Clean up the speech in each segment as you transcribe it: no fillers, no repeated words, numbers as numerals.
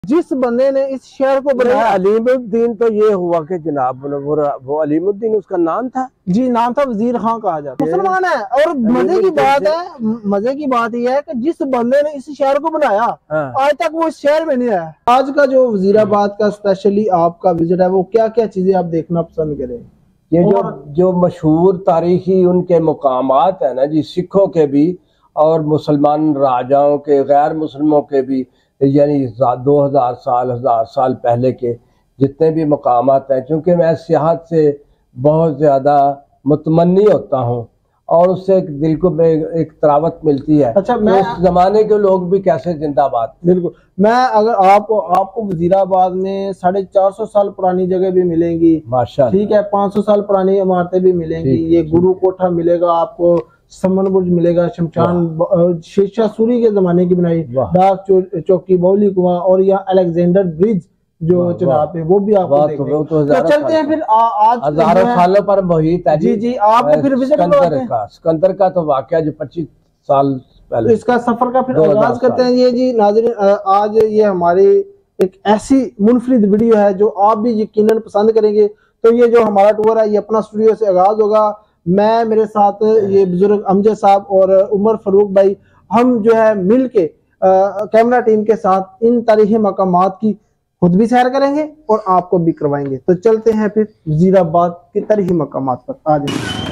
जिस बंदे ने इस शहर को बनाया। अलीमुद्दीन तो ये हुआ कि जनाब वो अलीमुद्दीन उसका नाम था। जी, नाम था, वजीर खां कहा जाता है, मुसलमान है। और मजे की बात यह है कि जिस बंदे ने इस शहर को बनाया आज तक वो इस शहर में नहीं आया। आज का जो वजीराबाद का स्पेशली आपका विजिट है, वो क्या क्या चीजें आप देखना पसंद करें? ये जो मशहूर तारीखी उनके मुकामात है ना जी, सिखों के भी और मुसलमान राजाओं के, गैर मुसलमानों के भी, यानी 2000 साल 1000 साल पहले के जितने भी मकामात हैं, क्योंकि मैं सियाहत से बहुत ज़्यादा मुतमन्नी होता हूँ और उससे एक दिल को एक तरावत मिलती है। अच्छा, मैं उस जमाने के लोग भी कैसे जिंदाबाद। बिल्कुल, मैं अगर आपको वजीराबाद में 450 साल पुरानी जगह भी मिलेंगी, माशाअल्लाह, ठीक है, 500 साल पुरानी इमारतें भी मिलेंगी, ये गुरु कोठा मिलेगा आपको, समन बुर्ज मिलेगा, शमशान शेरशाह सूरी के जमाने की बनाई, डाक चौकी, बौली कुआं, और यहाँ अलेक्जेंडर ब्रिज जो जनाब है वो भी आपको देखने को। तो चलते हैं फिर आज हजारों सालों पर मोहित है। जी जी, आपको फिर विजिट सिकंदर का तो वाकया जो 25 साल पहले, इसका सफर का फिर आगाज करते हैं। ये जी नाज़रीन, आज ये हमारी एक ऐसी मुनफरिद वीडियो है जो आप भी यकीनन पसंद करेंगे। तो ये जो हमारा टूर है ये अपना स्टूडियो से आगाज होगा। मैं, मेरे साथ ये बुजुर्ग अमजद साहब और उमर फारूक भाई, हम जो है मिल के कैमरा टीम के साथ इन तारीखी मकामात की खुद भी सैर करेंगे और आपको भी करवाएंगे। तो चलते हैं फिर वजीराबाद के तारीखी मकामात पर। आ जाए।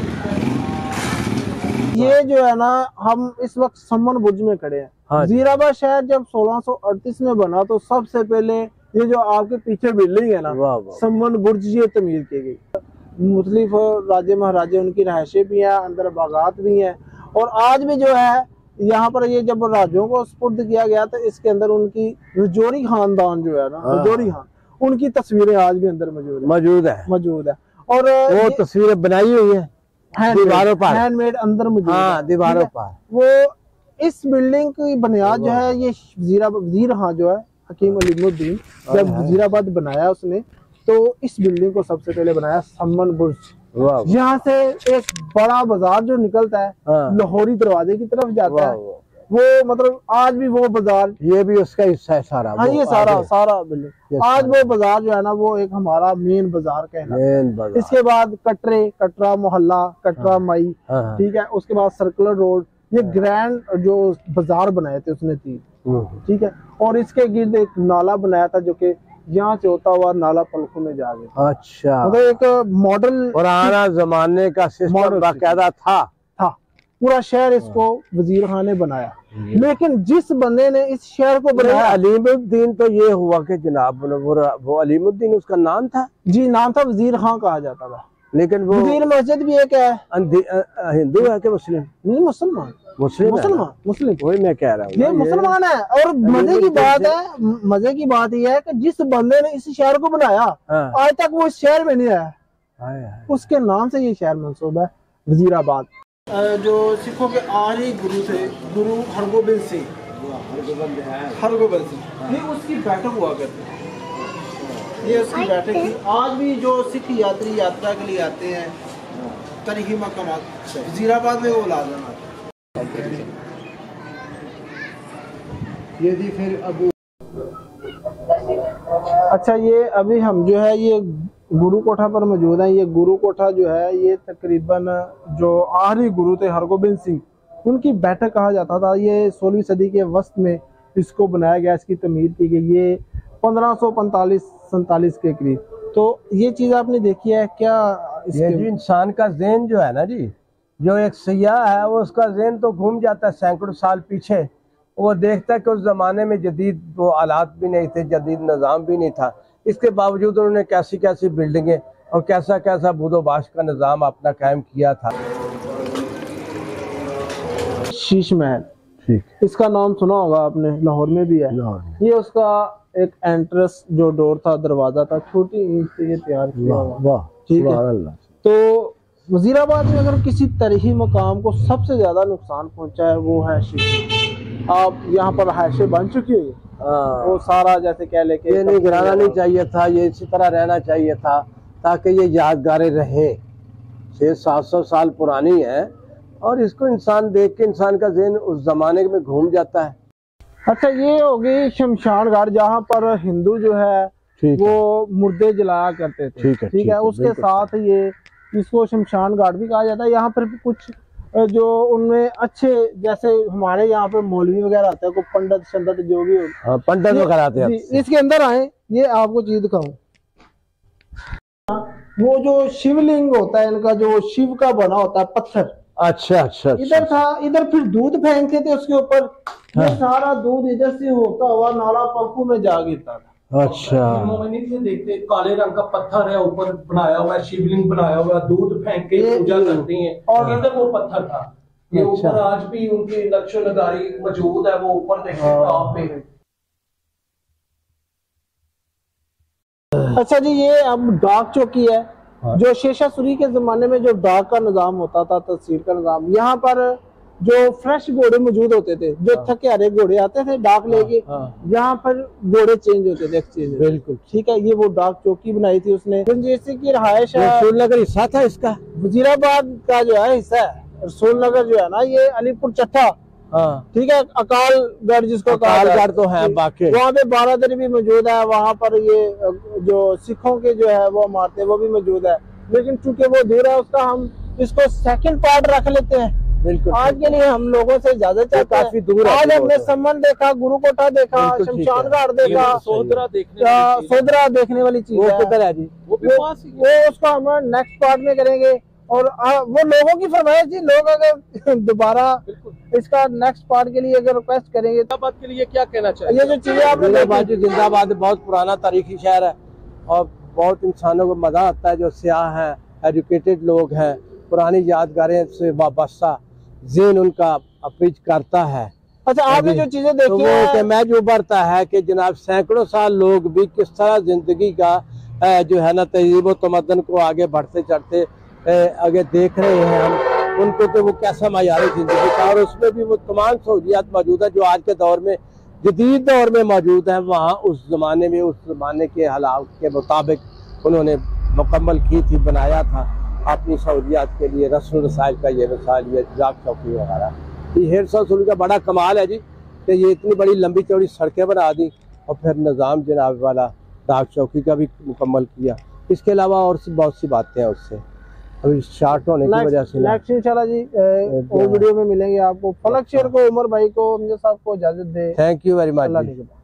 ये जो है ना, हम इस वक्त समन बुर्ज में खड़े हैं। वजीराबाद शहर जब 1638 में बना तो सबसे पहले ये जो आपके पीछे बिल्डिंग है ना, समन बुर्ज, ये तमीर की गई। मुख्तलिफ राजे महाराजे उनकी रहायशें भी हैं, अंदर बागात भी हैं। और आज भी जो है यहाँ पर ये जब राजों को सुपुर्द किया गया तो इसके अंदर उनकी रजौरी खानदान जो है ना, रजौरी खान, उनकी तस्वीरें आज भी अंदर मौजूद है। और वो तस्वीरें बनाई हुई है दीवारों पर, हैंडमेड अंदर मौजूद है दीवारों पर। वो इस बिल्डिंग की बुनियाद जो है ये वजीर खां जो है, हकीम अलीमुद्दीन, जब वजीराबाद बनाया उसने, तो इस बिल्डिंग को सबसे पहले बनाया समन बुर्ज। यहाँ से एक बड़ा बाजार जो निकलता है लाहौरी दरवाजे की तरफ जाता है, वो मतलब आज भी वो बाजार, ये भी उसका हिस्सा है सारा। हाँ, ये सारा बिल्डिंग आज वो बाजार जो है ना, वो एक हमारा मेन बाजार कहलाता है। इसके बाद कटरा मोहल्ला, कटरा माई, ठीक है, उसके बाद सर्कुलर रोड, ये ग्रैंड जो बाजार बनाए थे उसने थी, ठीक है। और इसके गिर्द एक नाला बनाया था जो कि यहाँ से होता हुआ नाला पलखों में जा गया। अच्छा, मतलब एक मॉडल पुराना जमाने का सिस्टम बाकायदा था। पूरा शहर इसको वजीर खान ने बनाया। लेकिन जिस बंदे ने इस शहर को बनाया, अलीमुद्दीन तो ये हुआ कि जनाब वो अलीमुद्दीन उसका नाम था। जी, नाम था, वजीर खान कहा जाता था। लेकिन वो वजीर मस्जिद भी एक है। हिंदू है कि मुस्लिम? नहीं, मुसलमान। वही मैं कह रहा हूँ, ये मुसलमान है। और मजे की बात यह है कि जिस बंदे ने इस शहर को बनाया आज तक वो इस शहर में नहीं आया। उसके नाम से ये शहर मंसूब है वजीराबाद। जो सिखों के आखिरी गुरु थे, गुरु हरगोबिंद सिंह, ये उसकी बैठक हुआ करती है। ये उसकी बैठक थी। आज भी जो सिख यात्री यात्रा के लिए आते हैं तारीखी मकामात वजीराबाद में, वो लाजम आते हैं। ये जी फिर अबू, अच्छा, ये अभी हम जो है ये गुरु कोठा पर मौजूद है। ये गुरु कोठा जो है ये तकरीबन जो आखिरी गुरु थे हरगोबिंद सिंह, उनकी बैठक कहा जाता था। ये 16वीं सदी के वस्त में इसको बनाया गया, इसकी तमीर की गई, ये 1545-47 के करीब। तो ये चीज आपने देखी है क्या? ये जो इंसान का ज़हन जो है ना जी, जो एक सयाह है वो उसका ज़हन तो घूम जाता है सैकड़ों साल पीछे। वो देखता है कि उस जमाने में जदीद वो आलात भी नहीं थे, जदीद निज़ाम भी नहीं था। इसके बावजूद उन्होंने कैसी कैसी बिल्डिंगें और कैसा कैसा बुदोबाश का निज़ाम अपना कायम किया था। शीश महल, ठीक, इसका नाम सुना होगा आपने, लाहौर में भी है। ये उसका एक एंट्रेंस जो डोर था, दरवाजा था, छोटी ईंट से ये तैयार किया हुआ, ठीक है। तो वजीराबाद में अगर किसी तारीखी मकाम को सबसे ज्यादा नुकसान पहुंचा है वो है शीश। आप यहाँ पर रहायशें बन चुकी है, वो सारा जैसे कह लेके, ये नहीं गिराना नहीं चाहिए था, ये इसी तरह रहना चाहिए था ताकि ये यादगारें रहे। 600-700 साल पुरानी है और इसको इंसान देख के इंसान का ज़हन उस जमाने में घूम जाता है। अच्छा, ये हो गई शमशान घाट जहाँ पर हिंदू जो है वो मुर्दे जलाया करते थे। ठीक है, उसके साथ ये इसको शमशान घाट भी कहा जाता है। यहाँ पर कुछ जो उनमें अच्छे, जैसे हमारे यहाँ पे मौलवी वगैरह आते हैं, को पंडित शंडित जो भी हो, पंडित वगैरह आते हैं। इसके अंदर आए, ये आपको चीज दिखाऊं। वो जो शिवलिंग होता है इनका, जो शिव का बना होता है पत्थर। अच्छा अच्छा, इधर था, इधर फिर दूध फेंकते थे उसके ऊपर। ये सारा दूध इधर से होता हुआ नाला पप्पू में जा गिरता था। अच्छा, देखते काले रंग का पत्थर है, ऊपर बनाया हुआ है, शिवलिंग बनाया हुआ है, दूध फेंक के पूजा करती हैं, और इधर वो पत्थर था। ये ऊपर आज भी उनकी नक्शो नगारी मौजूद है, वो ऊपर देखते टॉप पे। अच्छा जी, ये अब डाक चौकी है। जो शेषासुरी के जमाने में जो डाक का निजाम होता था, तहसील का निजाम, यहाँ पर जो फ्रेश घोड़े मौजूद होते थे, जो थके हारे घोड़े आते थे डाक लेके, यहाँ पर घोड़े चेंज होते थे, एक्सचेंज। बिल्कुल ठीक है, ये वो डाक चौकी बनाई थी उसने। जैसे की रहायश है, रसूलनगर हिस्सा था इसका, वजीराबाद का जो है हिस्सा है। रसूलनगर जो है ना, ये अलीपुर चट्टा, ठीक है, अकालगढ़ जिसको अकालगढ़ तो है, बाकी वहाँ पे बारादरी भी मौजूद है। वहाँ पर ये जो सिखों के जो है वो इमारतें वो भी मौजूद है, लेकिन चूंकि वो दूर है उसका हम इसको सेकंड पार्ट रख लेते हैं। बिल्कुल, आज के लिए हम लोगों से इजाजत चाहते हैं। काफी दूर आज हमने सम्मन देखा, गुरुकोटा देखा, शमशान घाट देखा, सोदरा देखने वाली चीज है। किधर है जी? वो उसको हम नेक्स्ट पार्ट में करेंगे। और वो लोगों की फरमाइश जी, लोग अगर दोबारा इसका नेक्स्ट पार्ट के लिए अगर रिक्वेस्ट करेंगे, जिंदाबाद के लिए क्या कहना चाहिए? ये जो चीजें आपने जिंदाबाद बहुत पुराना तारीखी शहर है और बहुत इंसानों को मजा आता है, जो सियाह है, एजुकेटेड लोग हैं, पुरानी यादगारें से वाबस्ता ज़हन उनका अपीच करता है। अच्छा, आपने जो चीजें देखी है, मैच उभरता है कि जनाब सैकड़ों साल लोग भी किस तरह जिंदगी का जो है ना तहजीब व तमद्दन को आगे बढ़ते चढ़ते आगे देख रहे हैं हम, उनको तो वो कैसा मयारी जिंदगी था, और उसमें भी वो तमाम सहूलियात मौजूद है जो आज के दौर में, जदीद दौर में मौजूद है। वहाँ उस जमाने में, उस जमाने के हालात के मुताबिक उन्होंने मुकम्मल की थी, बनाया था अपनी सहूलियात के लिए। रसूल रसाइल का ये मिसाल, ये डाक चौकी वगैरह, ये हेरसा का बड़ा कमाल है जी कि ये इतनी बड़ी लंबी चौड़ी सड़कें बना दी और फिर निज़ाम जनाब वाला डाक चौकी का भी मुकम्मल किया। इसके अलावा और बहुत सी बातें हैं उससे, अभी शार्ट होने की वजह से। नेक्स्ट इंशाल्लाह जी और वीडियो में मिलेंगे आपको। फलक शेर को, उमर भाई को, मुझे साहब को इजाजत दे। Thank you very much.